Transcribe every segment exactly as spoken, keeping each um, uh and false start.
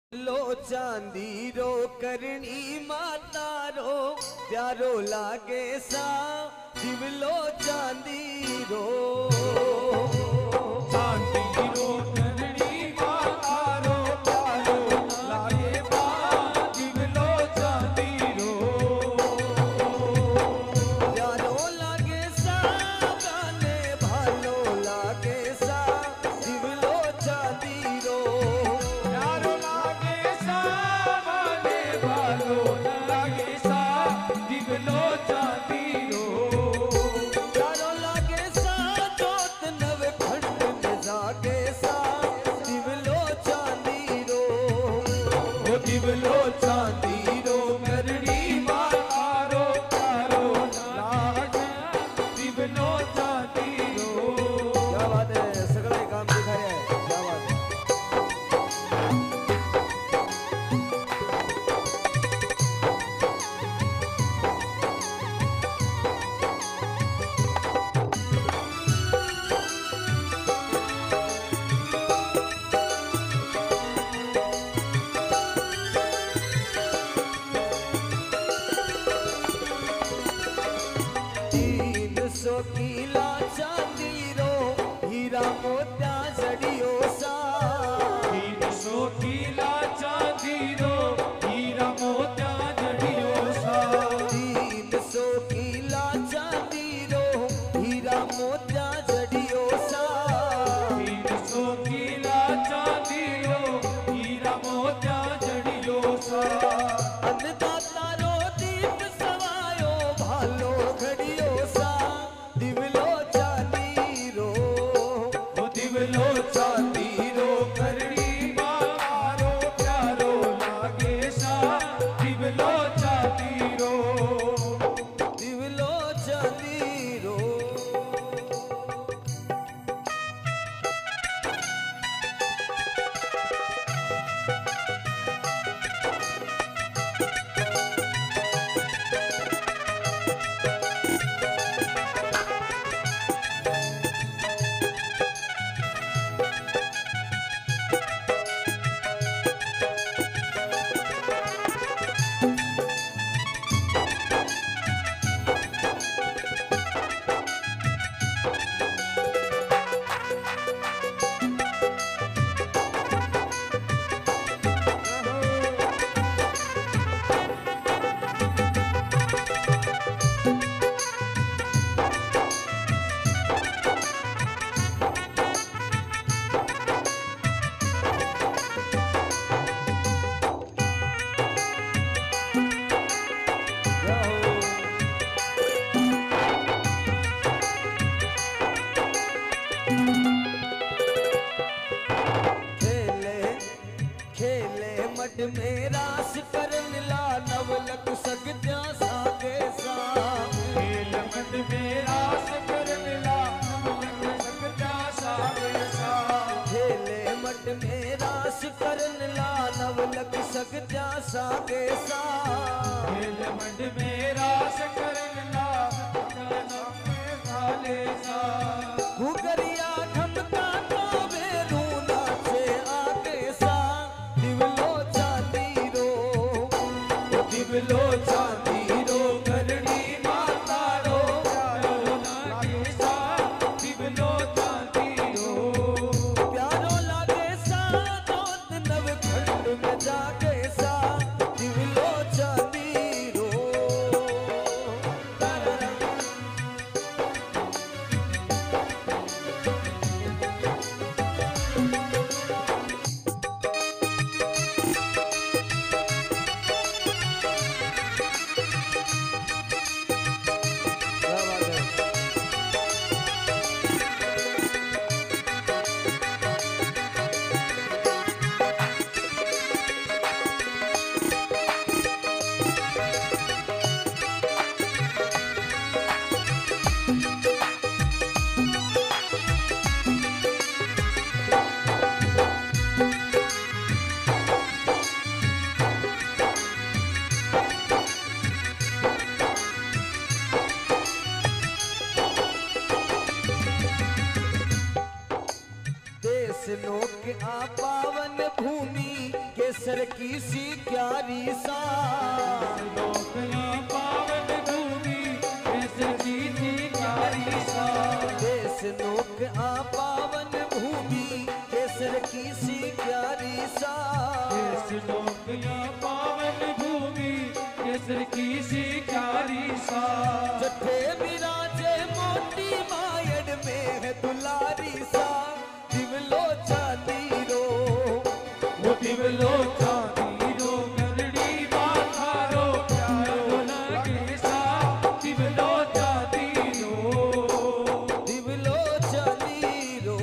लो चांदी रो करनी माता रो प्यारो लागे सा दिवलो चांदी रो चांदी रो करनी माता रो प्यारो लागे सा दिवलो चांदी रो प्यारो लागे सा गाने भालो लागे सा दिवलो चांदी रो प्यारो लागे सा गाने भालो लागे सा दिवलो चांदी रो प्यारो लागे सा जोत नव खंड में जागे सा दिवलो चांदी रो ओ दिवलो चांदी रो करनी माता रो प्यारो लागे दिवलो चांदी रो। क्या बात है, सगळे काम दिखा रहे हैं, क्या बात है। तीन सौ किला चांदी रो हीरा मोत्या जड़ियो सा तीन सौ किला चांदी रो हीरा मोत्या जड़ियो सा। तीन सौ किला चांदी रो हीरा मोत्या जड़ियो सा तीन सौ किला चांदी रो हीरा मोत्या जड़ियो सा। अन्नदाता रो दीप सवायो भालो घड़ियो सा दिवलो चांदी रो ओ दिवलो चांदी रो करनी माता रो प्यारो लागे सा दिवलो चांदी रो। दिवलो चांदी रो। खेले खेले मड में रास करन ला नवलक सकत्या सागे सा खेल मत मेरा सकर मिला लग सकता सागे सा। खेले मड में रास करन ला नवलक सकत्या सागे सा खेल मत मेरा सकर मिला साले सा। घुगरिया ठमका तो बेरू नाचे आगे सा दिवलो चांदी रो दिवलो चांदी रो करनी माता रो प्यारो लागे सा दिवलो चांदी रो। प्यारो लागे सा जोत नव खंड में जागे सा दिवलो चांदी रो केसर की सी क्यारी सा लोकया पावन भूमि केसर की सी क्यारी सा देश लोक आ पावन भूमि केसर की सी क्यारी सा देश लोकया पावन भूमि केसर की सी क्यारी सा जठे विराजे मोती मायड़ में है दुलारी सा दिवलो चांदी रो वो दिवलो चांदी रो करड़ी माथारो प्यारो लागे सा दिवलो चांदी रो दिवलो चांदी रो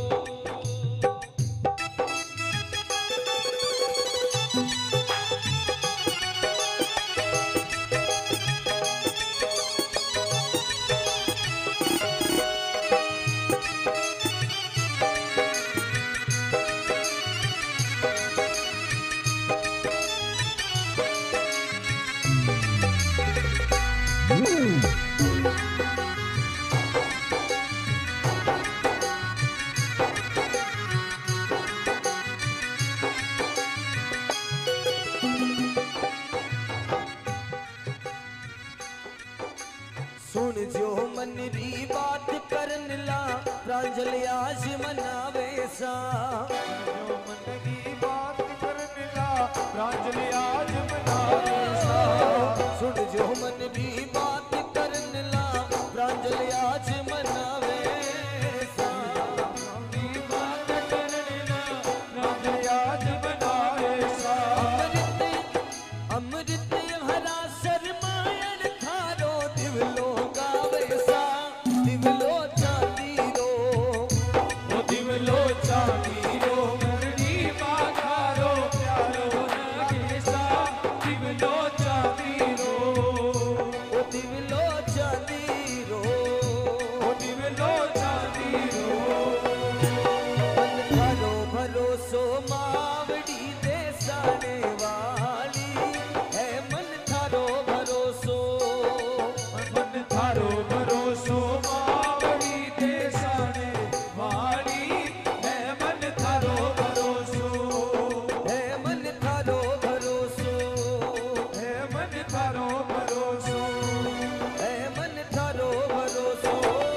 सुन जो मन री बात करन ला प्रांजल आज मनावे सा जो मन की बात करने ला प्रांजलि आज मनावे सा सुन जो मन री बात करन ला प्रांजल आज मनावे सा की बात करने ला प्रांजलि आज मनावे सा अमृत अमृत हरा शर्मायण थारो दिवलो गावे सा दिवलो चांदी रो वो दिवलो चांदी रो करड़ी माथारो प्यारो लागे सा दिवलो चांदी रो ओ दिवलो चांदी रो वो दिवलो चांदी रो मन थारो भरोसो मावड़ी देसाने वाली है मन थारो भरोसो मन थारो भरोसो मावड़ी देसाने वाली है मन थारो भरोसो है मन थारो भरोसो है मन थारो भरोसो है मन थारो भरोसो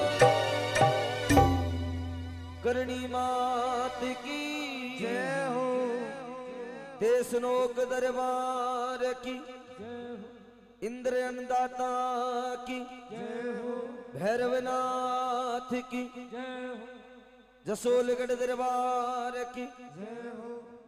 करणी मात की जय हो देश नोक दरबार की इंद्र अन्नदाता की भैरवनाथ की जसोलगढ़ दरबार की